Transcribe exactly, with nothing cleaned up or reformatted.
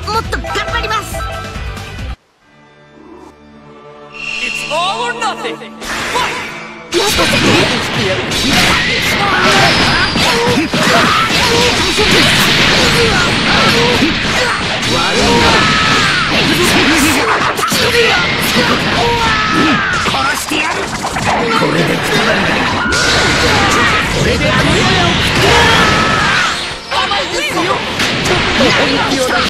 もっと頑張ります。 It's all or nothing! Fight! よし